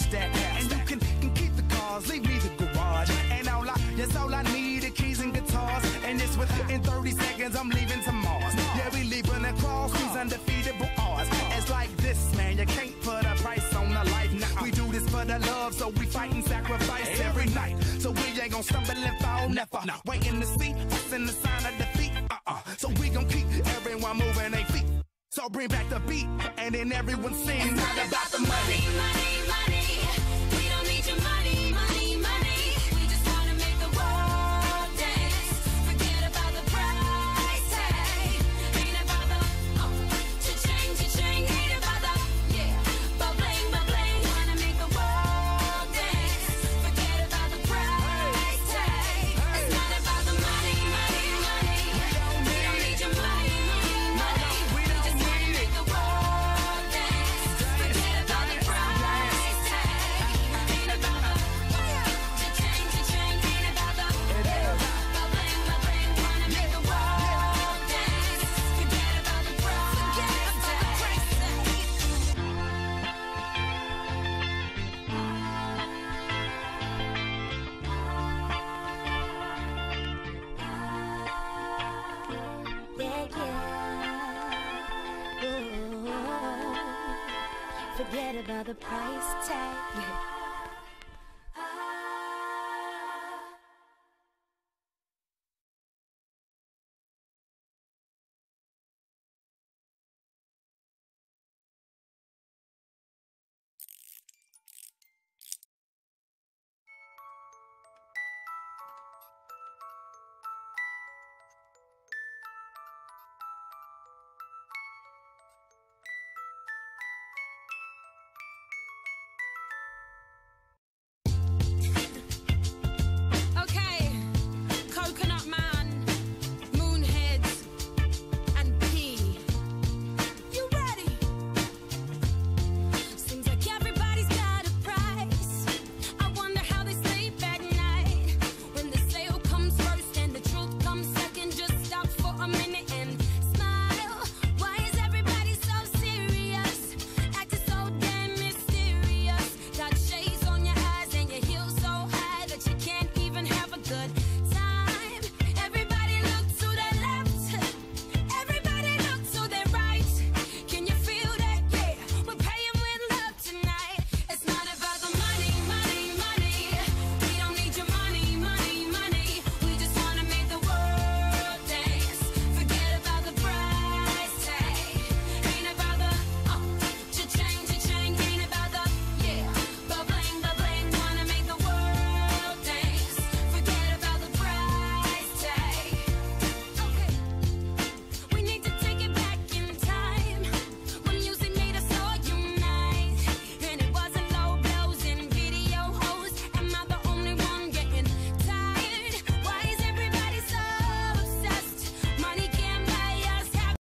that. And you can keep the cars, leave me the garage. And yes, all I need is keys and guitars. And it's within 30 seconds, I'm leaving to Mars. Yeah, we leaving across these undefeatable odds. It's like this, man, you can't put a price on a life. Now we do this for the love, so we fight and sacrifice every night. So we ain't gon' stumble and fall, never. Waiting to see us in the sign of defeat. So we gon' keep everyone moving their feet. So bring back the beat, and then everyone sing. It's not about the money, money, money. We don't need your money, money, money. We just wanna make the world dance. Forget about the price tag. Ain't about the cha-ching, cha-ching. Ain't about the ba-bling, ba-bling. Wanna make the world dance. Forget about the price tag. It's not about the money, money, money. We don't need your money, money, money. We just wanna make the world dance. Forget about the price tag. Ain't about the cha-ching, cha-ching. Ain't about the ba-bling, ba-bling. Wanna make the world dance. Forget about the price tag. Forget about the price tag.